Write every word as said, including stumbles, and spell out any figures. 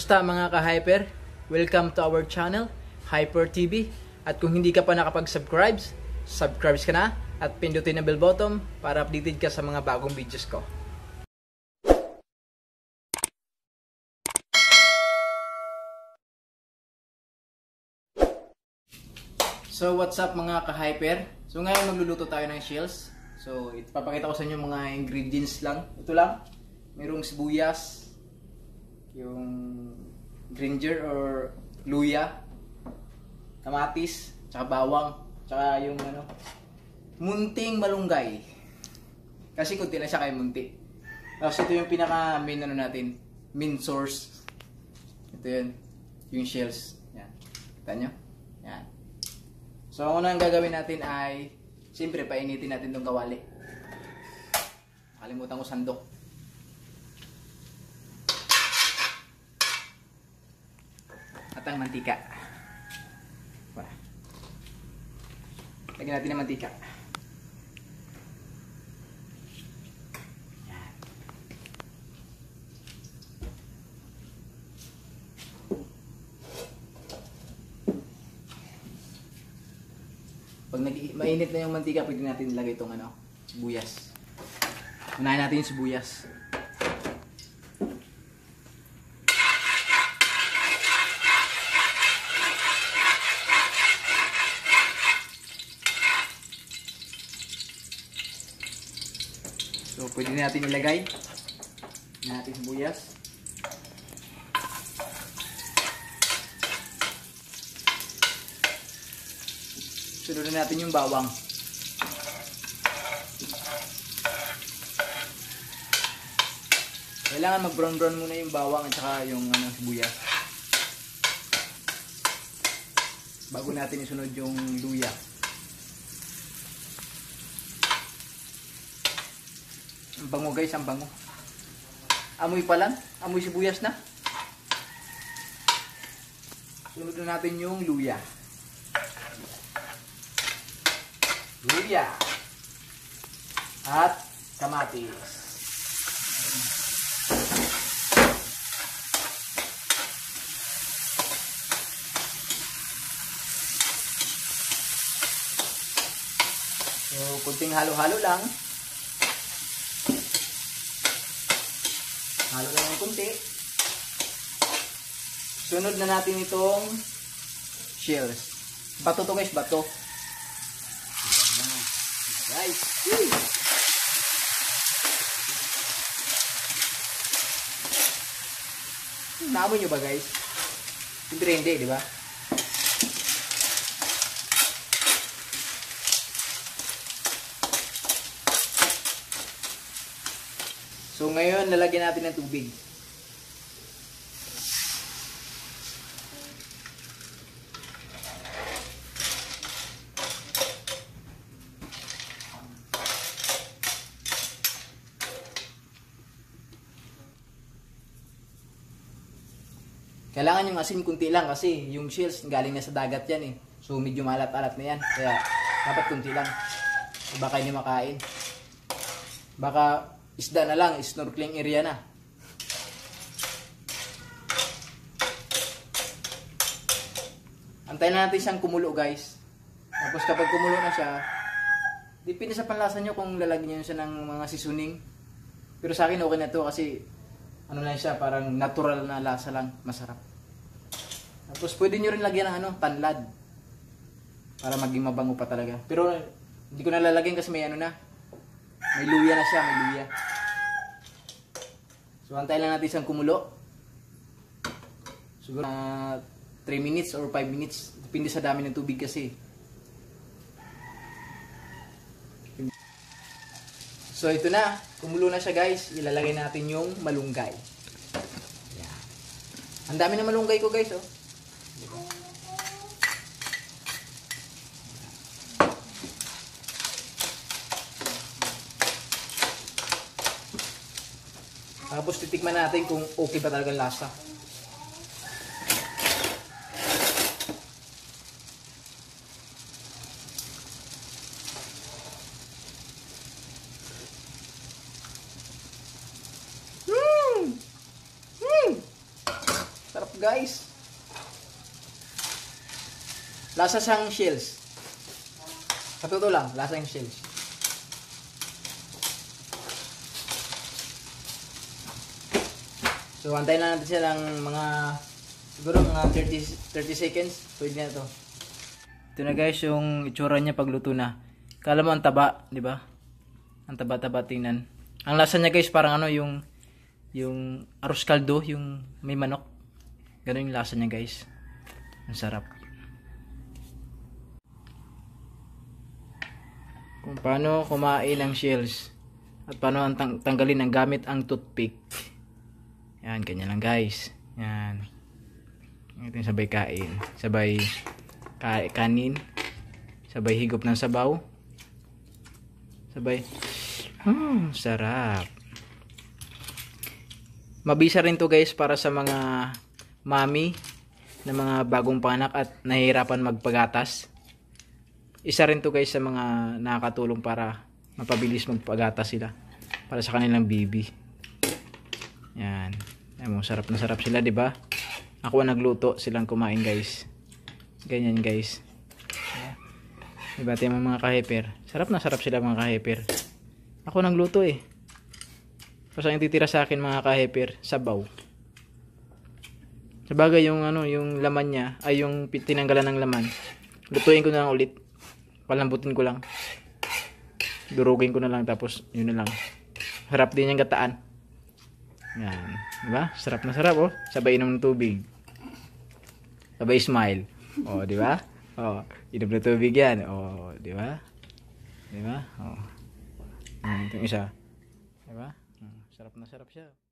Kumusta mga ka-hyper? Welcome to our channel, Hyper T V. At kung hindi ka pa nakapag-subscribe, subscribe ka na at pindutin ang bell button para updated ka sa mga bagong videos ko. So what's up mga ka-hyper? So ngayon magluluto tayo ng shells. So ipapakita ko sa inyo mga ingredients lang. Ito lang, mayroong sibuyas, yung ginger or luya, kamatis, tsaka bawang, tsaka yung ano, munting malunggay. Kasi kunti lang siya kaya munti. Tapos ito yung pinaka main ano natin, main source. Ito yun, yung shells. Yan. Kita nyo? Yan. So ang unang gagawin natin ay, siyempre painitin natin itong kawali. Nakalimutan ko sandok. At ang mantika. Wala. Lagyan natin ng mantika. Yan. Pag mainit na yung mantika, pwede natin ilagay itong ano, sibuyas. Unahin natin yung sibuyas. So, pwede natin ilagay natin sibuyas. Sunodin natin yung bawang. Kailangan mag-brown-brown muna yung bawang at saka yung ano, sibuyas. Bago natin isunod yung luya. Ang bango guys, ang bango. Amoy pa lang, amoy sibuyas na. Sunod na natin yung luya. Luya. At kamatis. So, kunting halo-halo lang. Halo lang ng kunti. Sunod na natin itong shells. Bato to guys, bato. Guys. Naamoy nyo ba guys? Siyempre hindi, di ba? So ngayon, lalagyan natin ng tubig. Kailangan yung asin kunti lang kasi yung shells galing na sa dagat yan eh. So medyo malat-alat na yan. Kaya dapat kunti lang. Baka hindi makain. Baka isda na lang, snorkeling area na. Antayin na natin siyang kumulo guys. Tapos kapag kumulo na siya, depende sa panlasa nyo kung lalagyan nyo siya ng mga seasoning. Pero sa akin okay na to kasi ano na siya, parang natural na lasa lang, masarap. Tapos pwede nyo rin lagyan ng ano, tanlad. Para maging mabango pa talaga. Pero hindi ko na lalagyan kasi may ano na. May luya na siya, may luya. So, antayin lang natin isang kumulo. Siguro uh, three minutes or five minutes. Depende sa dami ng tubig kasi. So, ito na. Kumulo na siya guys. Ilalagay natin yung malunggay. Yan. Ang dami ng malunggay ko guys, oh. Tapos titikman natin kung okay ba talaga lasa. guys. Lasa siyang shells. Sa totoo lang, lasa yung shells. So, antayin lang natin siya ng mga, siguro mga thirty, thirty seconds. Pwede na ito. Ito na guys, yung itsura niya pagluto na. Kala mo ang taba, di ba? Ang taba-taba tingnan. Ang lasa niya guys, parang ano, yung, yung arroz caldo, yung may manok. Ganun yung lasa niya guys. Ang sarap. Kung paano kumain ng shells. At paano ang tang tanggalin ng gamit ang toothpick. Yan, ganyan lang guys. Yan. Ito yung sabay kain. Sabay ka kanin. Sabay higop ng sabaw. Sabay. Hmm, sarap. Mabisa rin to guys para sa mga mami na mga bagong panak at nahihirapan magpagatas. Isa rin to guys sa mga nakakatulong para mapabilis magpagatas sila. Para sa kanilang baby. Yan. Ayan mo, sarap na sarap sila, di ba? Ako ang nagluto, silang kumain, guys. Ganyan, guys. Diba, tayo mga ka-hyper. Sarap na sarap sila, mga ka-hyper. Ako nagluto eh. Tapos ang titira sa akin, mga ka-hyper, sabaw. Sabagay yung ano, yung laman niya, ay yung tinanggalan ng laman. Lutuin ko na lang ulit. Palambutin ko lang. Durugin ko na lang, tapos yun na lang. Harap din yung gataan. Yan. Diba? Sarap na sarap, oh. Sabay inom ng tubig. Sabay smile. Oh, diba? Oh, inom ng tubig yan. Oh, diba? Diba? Oh. Yan, itong isa. Diba? Sarap na sarap siya.